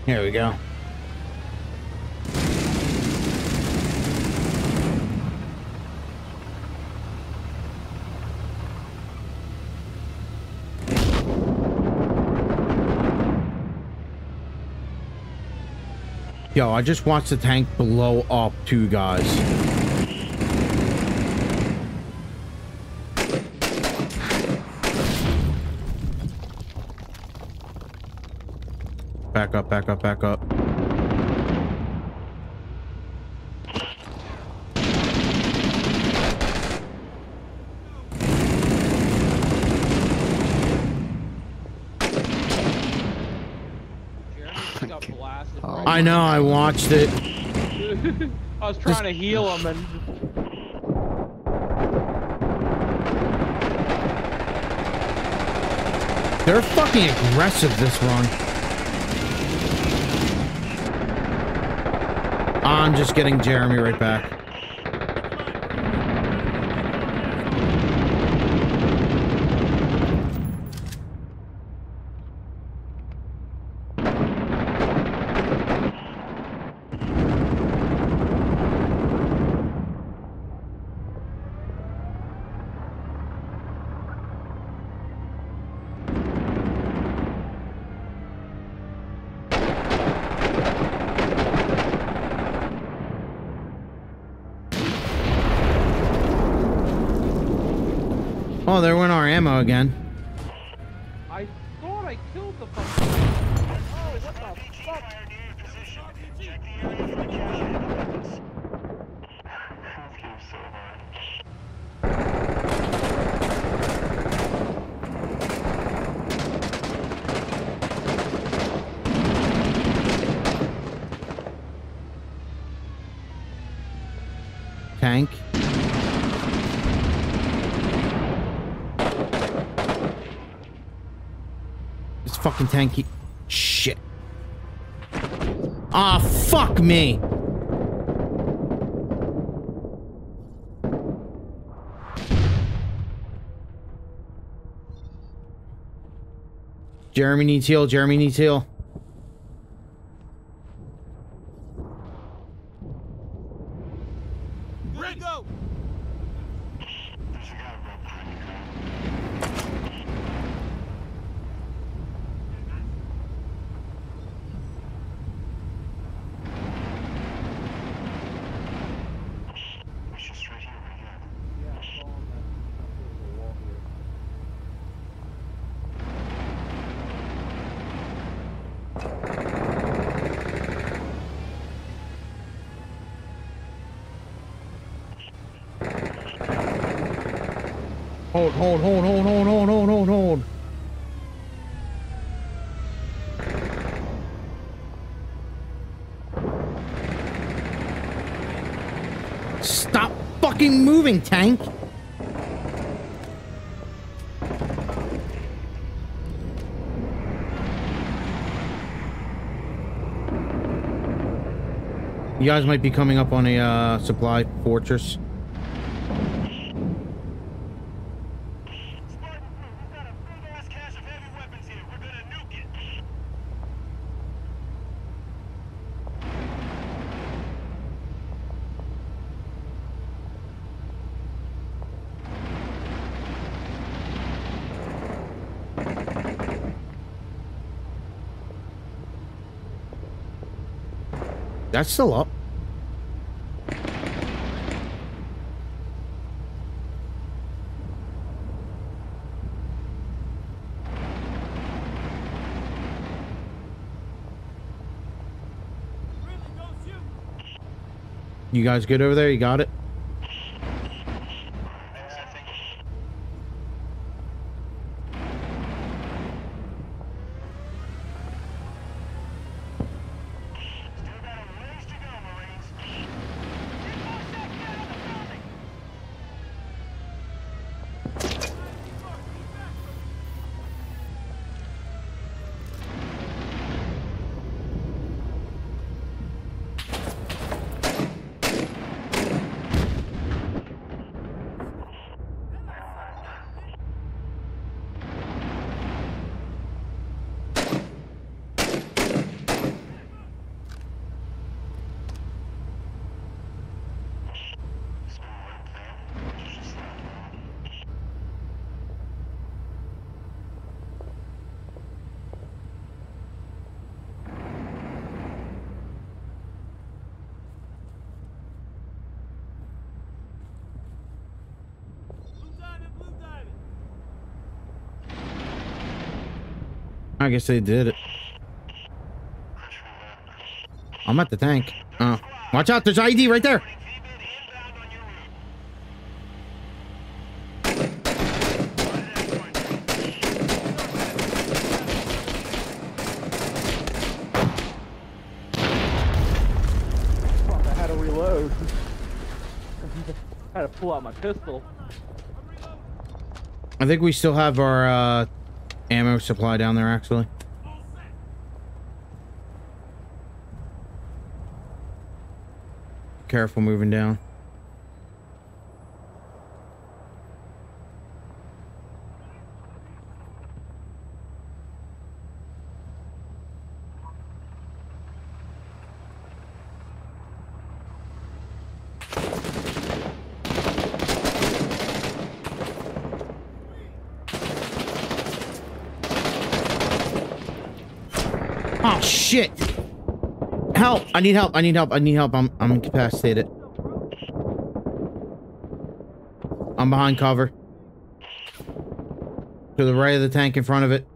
Here we go. Yo, I just watched the tank blow up two guys. Back up, back up, back up. I know, I watched it. I was trying to heal him and... They're fucking aggressive this run. I'm just getting Jeremy right back. Oh, there went our ammo again. I thought I killed the fucking... Oh, what the fuck? Tank. This fucking tanky shit. Ah, fuck me. Jeremy needs heal. Jeremy needs heal. Ready, go! Hold. Stop fucking moving, tank. You guys might be coming up on a supply fortress. That's still up. You guys good over there? You got it? I guess they did it. I'm at the tank. Watch out, there's ID right there. Fuck, I had to reload. I had to pull out my pistol. I think we still have our ammo supply down there, actually. Careful moving down. Oh shit! Help! I need help! I need help! I need help! I'm incapacitated. I'm behind cover. To the right of the tank in front of it.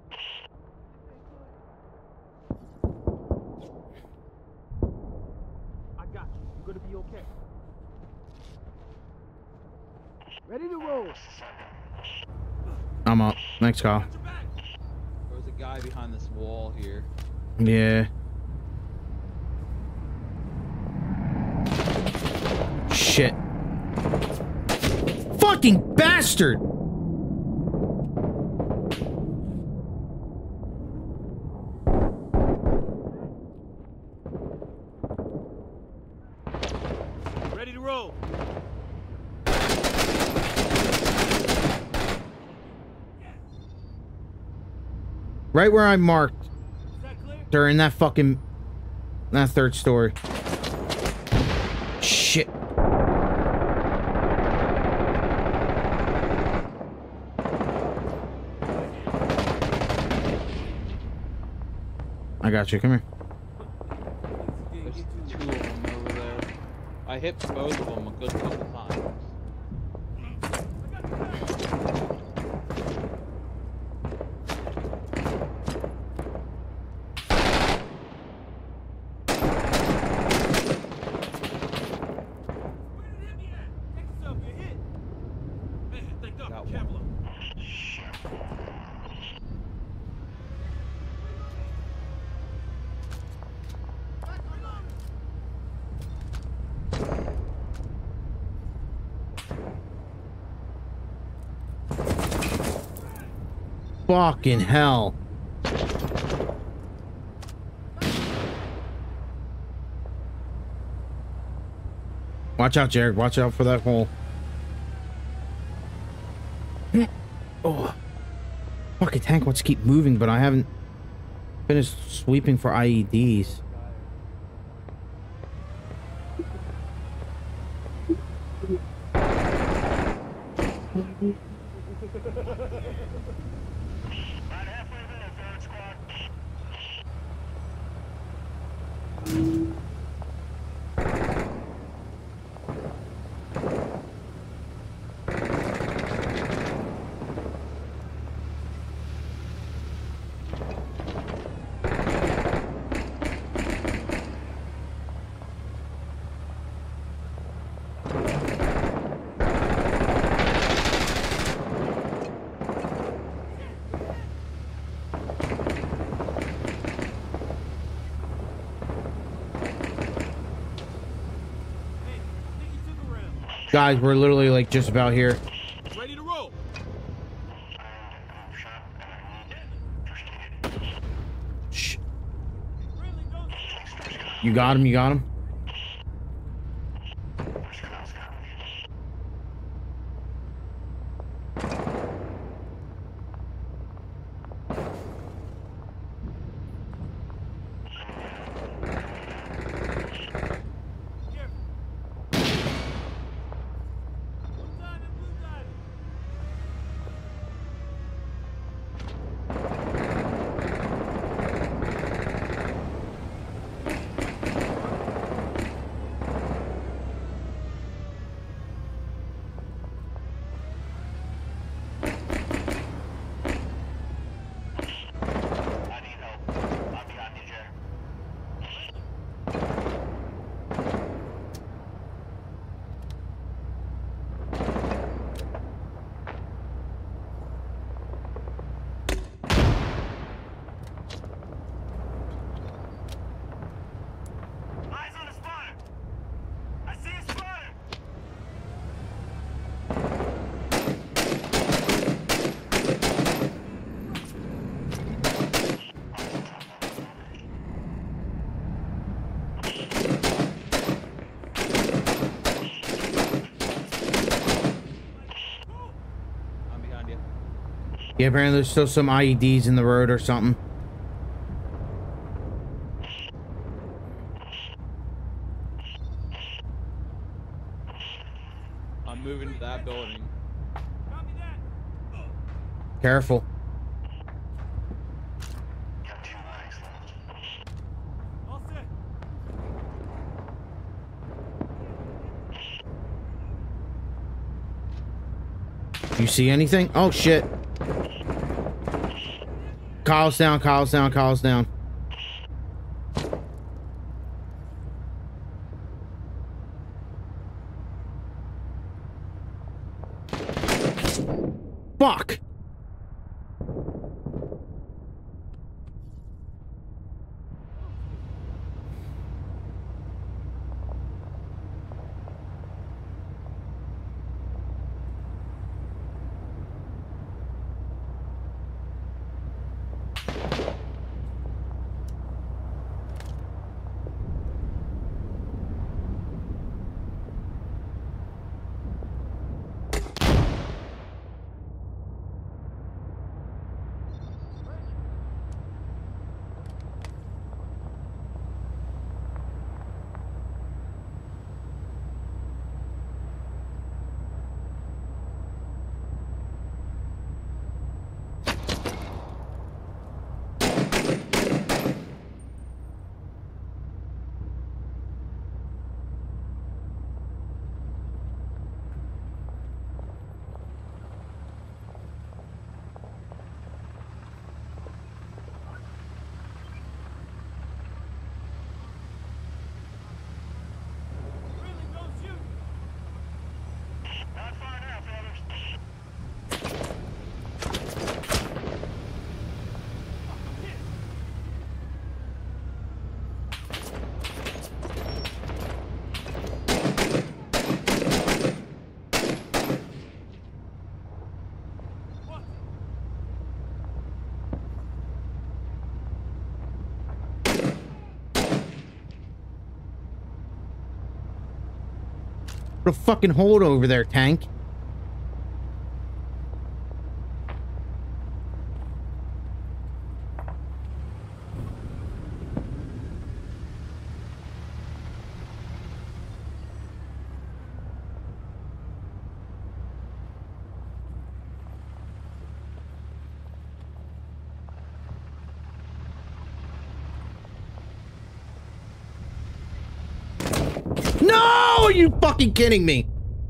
I got you. You're gonna be okay. Ready to roll. I'm up. Next call. There's a guy behind this wall here. Yeah. Shit. Fucking bastard! Ready to roll. Right where I marked. Is that clear? They're in that fucking... that third story. Shit. I got you. Come here. There's two of them over there. I hit both of them a good couple times. Got one. Fucking hell. Watch out, Jared. Watch out for that hole. Oh. Fucking tank wants to keep moving, but I haven't finished sweeping for IEDs. Guys, we're literally like just about here. Ready to roll. Shh. You got him, you got him. Yeah, apparently there's still some IEDs in the road or something. I'm moving to that building. Copy that. Careful. All set. You see anything? Oh shit. Kyle's down, Kyle's down, Kyle's down. Fuck! Really, don't shoot. Not far now, fellas. Put a fucking hold over there, tank. No! Are you fucking kidding me?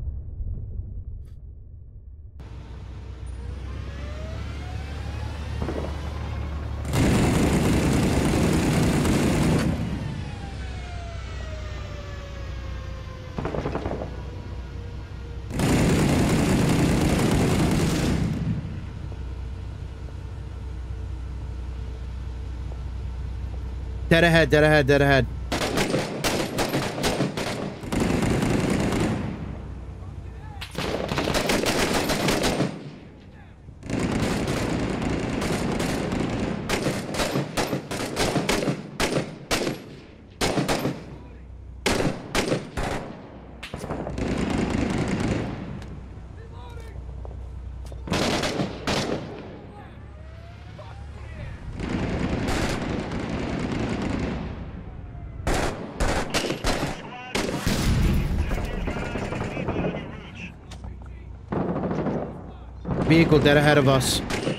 Dead ahead, dead ahead, dead ahead. Vehicle dead ahead of us.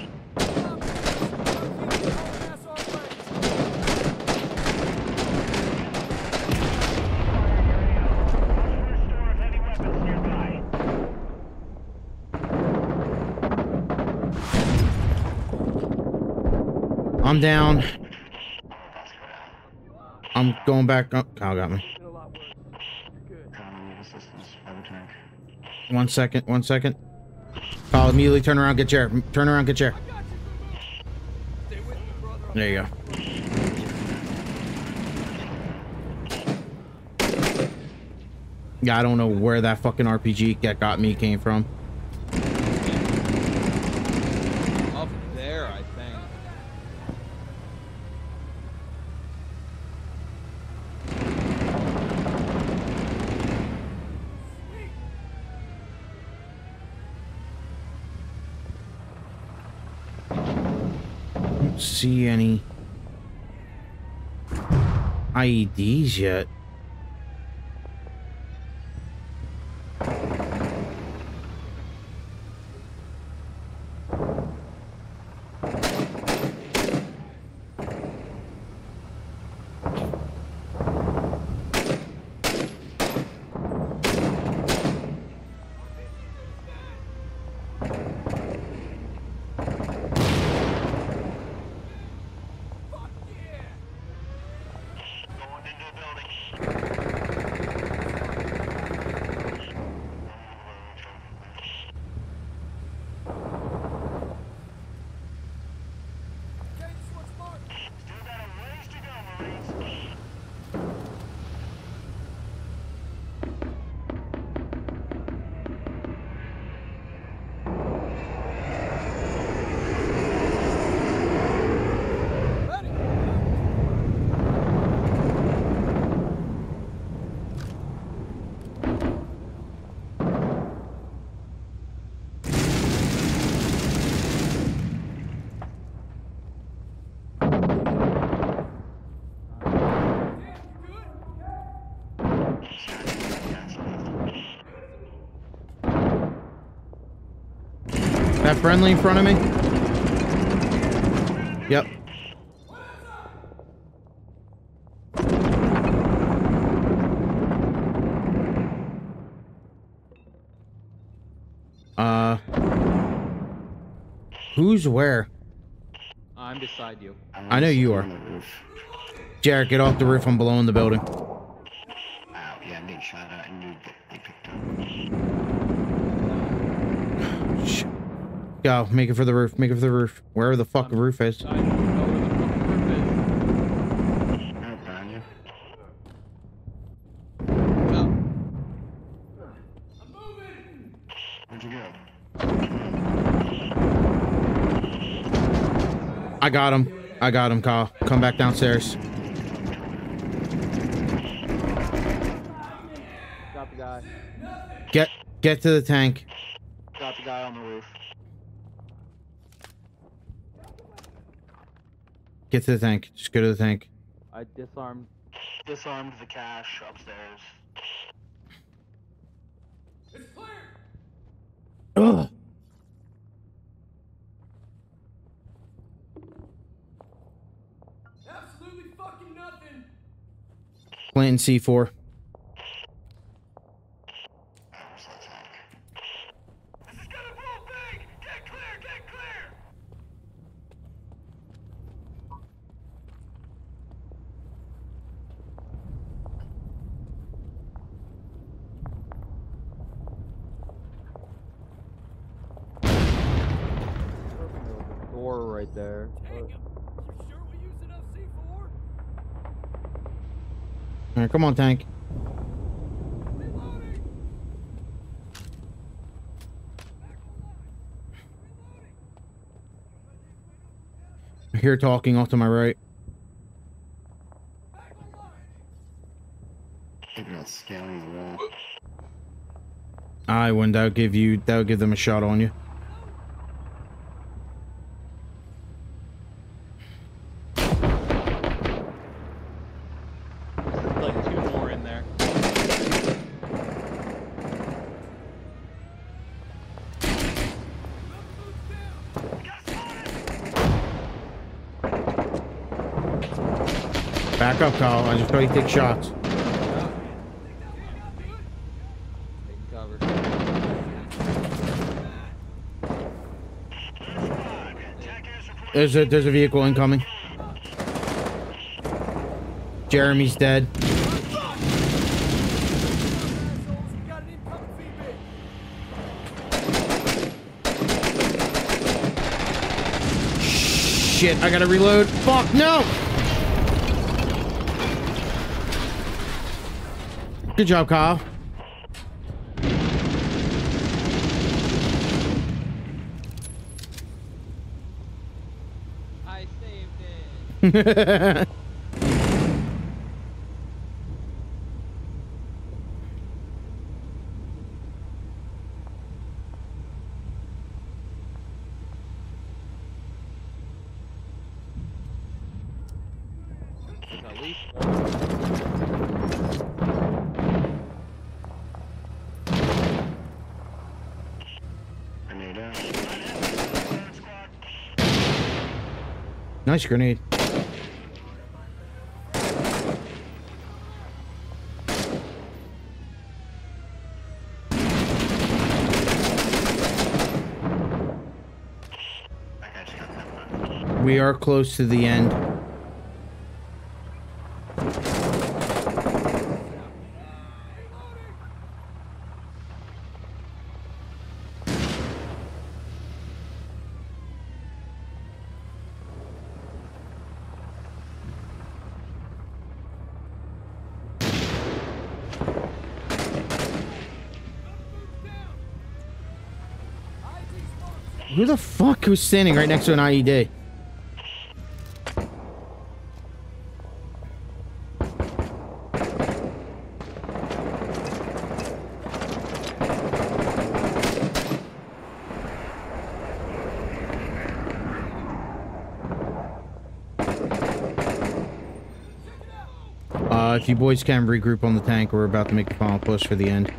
I'm down. I'm going back up. Kyle got me. 1 second, 1 second. Kyle, immediately turn around, get chair. Turn around, get chair. There you go. Yeah, I don't know where that fucking RPG that got me came from. Up there, I think. don't see any IEDs yet. Going into the building. Still got a ways to go, Marines. That friendly in front of me? Yep. Who's where? I'm beside you. I know you are. Jared, get off the roof. I'm below in the building. Yeah, Nate shot at and they picked up. Shit. Go, make it for the roof. Make it for the roof. Wherever the fuck the roof is. I don't know where the fucking roof is. Right behind you. No. Where'd you go? I got him. I got him, Kyle. Come back downstairs. Got the guy. Get to the tank. Got the guy on the roof. Get to the tank. Just go to the tank. I disarmed the cache upstairs. Ugh. Absolutely fucking nothing. Planting C4. This is gonna blow big. Get clear, get clear. Door right there. Dang, you sure we used enough C4? All right, come on, tank. Reloading. I hear talking off to my right. Think about scaling the wall. I wouldn't. That would give them a shot on you. Like 2 more in there. Back up, Kyle. I just thought you take shots. Taking cover. There's a vehicle incoming. Jeremy's dead. We got an incoming VB. Shit, I gotta reload. Fuck, no! Good job, Kyle. I saved it. At least one. Grenade out. Nice grenade. That guy just got that one. We are close to the end. Who the fuck was standing right next to an IED? If you boys can regroup on the tank, we're about to make the final push for the end.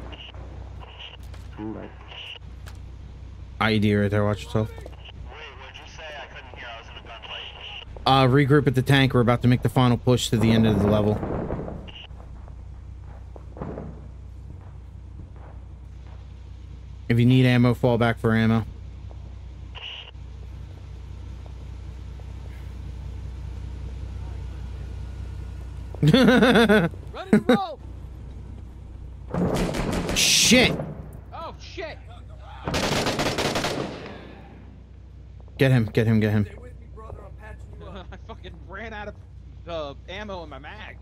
Right. IED right there, watch yourself. Wait, what'd you say? I couldn't hear. I was in a gunfight. Regroup at the tank, we're about to make the final push to the end of the level. If you need ammo, fall back for ammo. Ready to roll! Shit! Oh shit! Get him, get him, get him. Stay with me, brother. I'm patching you up. I fucking ran out of ammo in my mag.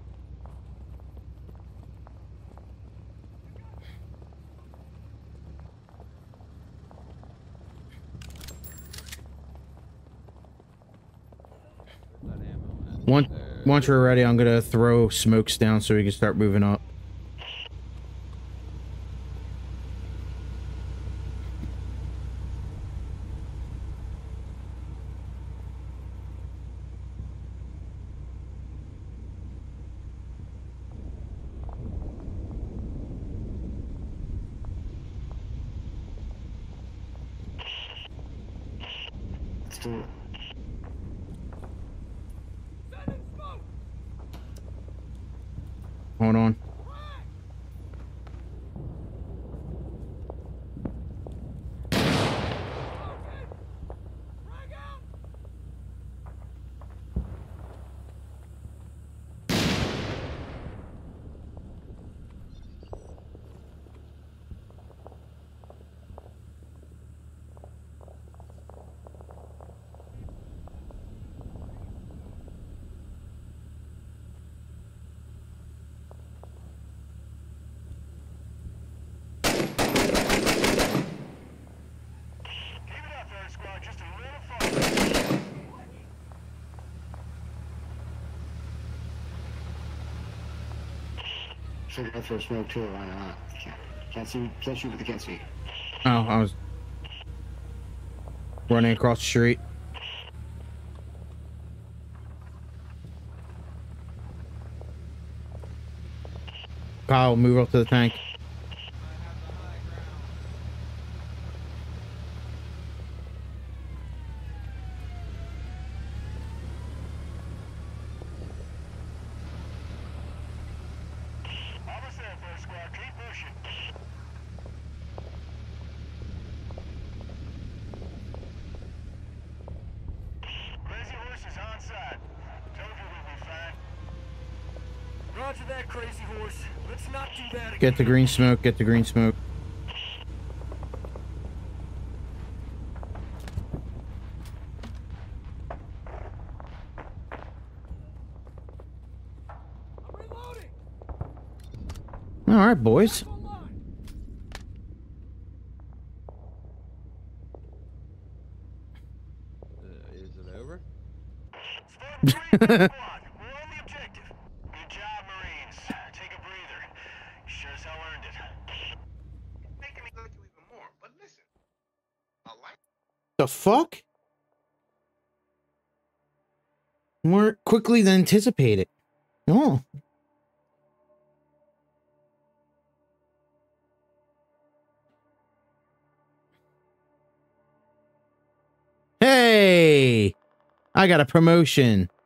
Where's that ammo at? There. Once we're ready, I'm gonna throw smokes down so we can start moving up. Let's do it. Hold on. Should go for a smoke too, why not? Can't shoot with the can't see. Oh, I was running across the street. Kyle, move up to the tank. Almost there, first squad. Keep pushing. Crazy Horse is on side. Told you we'd be fine. Roger that, Crazy Horse. Let's not do that again. Get the green smoke, get the green smoke. I'm reloading. All right, boys. Is it over? Spartan 3, squad. We're on the objective. Good job, Marines. Take a breather. You sure as hell earned it. Making me like you even more. But listen, I like. The fuck? More quickly than anticipated. Oh. Hey! I got a promotion.